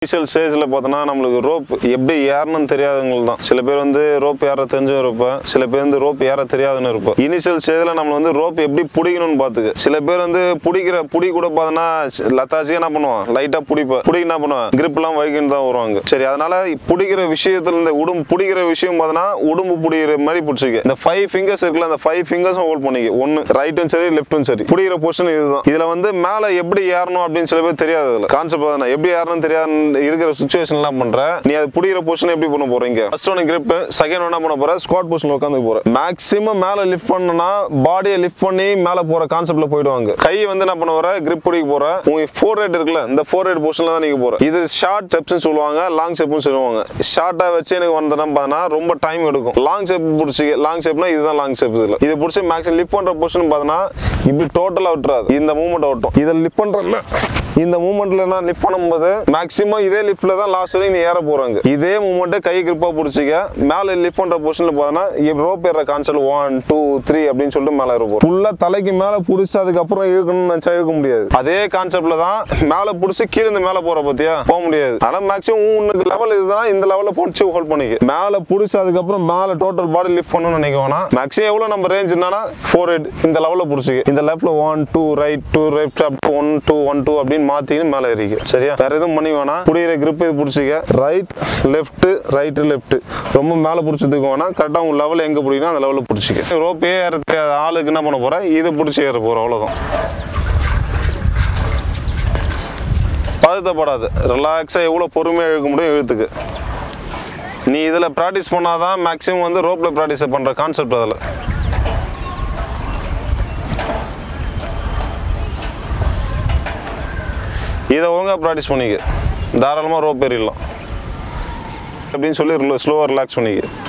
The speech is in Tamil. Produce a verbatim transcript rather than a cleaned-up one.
இனிஷியல் ஸ்டேஜ்ல பார்த்தோன்னா நம்மளுக்கு ரோப் எப்படி ஏறணும்னு தெரியாதவங்களுக்கு தான். சில பேர் வந்து ரோப் ஏற தெரிஞ்சவங்க இருப்பேன், சில பேர் வந்து ரோப் ஏற தெரியாதுன்னு இருப்போம். இனிஷியல் ஸ்டேஜ்ல நம்ம வந்து ரோப் எப்படி பிடிக்கணும்னு பார்த்துக்க. சில பேர் வந்து பிடிக்கிற பிடி கூட பார்த்தோன்னா லத்தாச்சியாக என்ன பண்ணுவான், லைட்டா பிடிப்பேன், பிடிக்க என்ன பண்ணுவான், கிரிப் எல்லாம் வைக்கின்னு தான் வருவாங்க. சரி, அதனால பிடிக்கிற விஷயத்துல இந்த உடம்பு பிடிக்கிற விஷயம் பார்த்தோன்னா உடம்பு பிடிக்கிற மாதிரி பிடிச்சிக்க. இந்த ஃபைவ் ஃபிங்கர்ஸ் இருக்குல்ல, அந்த ஃபைவ் ஃபிங்கர்ஸும் ஹோல்ட் பண்ணிக்க. ஒன்னு ரைட்டும் சரி லெஃப்டும் சரி. பிடிக்கிற பொசிஷன் இதுதான். இதுல வந்து மேல எப்படி ஏறணும் அப்படின்னு சில பேர் தெரியாது. கான்செப்ட் தானே, எப்படி ஏறணும் தெரியாது இருக்கிற சுச்சுவேஷன் எல்லாம் பண்ற. நீ அது புடிக்கிற பொசிஷன் எப்படி பண்ண போறீங்க? ஃபர்ஸ்ட் ஒன் கிரிப், செகண்ட் என்ன பண்ண போற, ஸ்குவாட் பொசிஷன்ல உட்கார்ந்து போற. மேக்ஸிமம் மேல லிஃப்ட் பண்ணனும்னா பாடியை லிஃப்ட் பண்ணி மேல போற கான்செப்ட்ல போய்டுவாங்க. கை வந்து என்ன பண்ண போற, கிரிப் பிடிக்க போற. உங்க ஃபோர் ஹெட் இருக்குல, இந்த ஃபோர் ஹெட் பொசிஷன்ல தான் நீங்க போற. இது ஷார்ட் ஸ்டெப்ஸ்னு சொல்லுவாங்க, லாங் ஸ்டெப்னு சொல்லுவாங்க. ஷார்ட்டா வச்சு எனக்கு வந்தனா பார்த்தா ரொம்ப டைம் எடுக்கும். லாங் ஸ்டெப் புடிச்சு, லாங் ஸ்டெப்னா இதுதான் லாங் ஸ்டெப். இதுல இது புடிச்சு மேக்ஸிமம் லிஃப்ட் பண்ற பொசிஷன் பார்த்தா இப்படி டோட்டலா விட்டுறாது, இந்த மூவ்மெண்ட் ஓட்டும். இத லிஃப்ட் பண்றல, இந்த மூவ்மெண்ட்ல நான் லிஃப்ட் பண்ணும்போது மேக்ஸிமம் இதே லிஃப்ட்ல தான் லாஸ்ட் வரைக்கும் நீ ஏற போறாங்க. இதே மூவ்மெண்ட் கை கிரிப்பா பிடிச்சிக்க. மேல லிஃப்ட் பண்ற பொசிஷன்ல பார்த்தா ரோப் ஏற கான்செப்ட் ஒன் டூ த்ரீ அப்படின்னு சொல்லிட்டு மேல ஏற போறோம். ஃபுல்லா தலைக்கு மேல பிடிச்சு அதுக்கப்புறம் இழுக்கணும்னு நினைச்சா இழுக்க முடியாது. அதே கான்செப்ட்ல தான் மேல பிடிச்சி கீழே இருந்து மேல போற பத்தியா போக முடியாது. ஆனா மேக்ஸிமம் உனக்கு லெவல் இதுதான், இந்த லெவல்ல பிடிச்சி ஹோல்ட் பண்ணிக்க. மேல பிடிச்சி அதுக்கப்புறம் மேல டோட்டல் பாடி லிஃப்ட் பண்ணணும்னு நினைக்கவேனா. மேக்ஸிமம் எவ்வளவு நம்ம ரேஞ்ச் என்னன்னா ஃபோர் ஹெட் இந்த லெவல்ல பிடிச்சிக்க. இந்த லெஃப்ட்ல one two right two left up one two one two அப்படின்னு மாத்தின்னு மேல ஏறிக்க. சரியா, வேற எதுவும் பண்ணி வேணா. புடிக்கிற கிரிப் இது பிடிச்சிக்க. ரைட் லெஃப்ட் ரைட் லெஃப்ட் ரொம்ப மேல பிடிச்சதுக்கு வேணா. கரெக்டா உங்க லெவல் எங்க பிடிக்கணும் அந்த லெவல்ல பிடிச்சிக்க. ரோப்பே ஏற தெரியாத ஆளுக்கு என்ன பண்ண போற, இது பிடிச்சி ஏற போற, அவ்வளவுதான். பதட்டப்படாது, ரிலாக்ஸா எவ்வளவு பொறுமையா இழுக்க முடியும் இழுத்துக்கு. நீ இதுல பிராக்டிஸ் பண்ணாதான் மேக்ஸிமம் வந்து ரோப்ல பிராக்டிஸ் பண்ற கான்செப்ட். அதுல இதை ஒழுங்கா பிராக்டிஸ் பண்ணிக்க. தாராளமா ரோப் ஏறிடலாம் அப்படின்னு சொல்லி ஸ்லோவா ரிலாக்ஸ் பண்ணிக்க.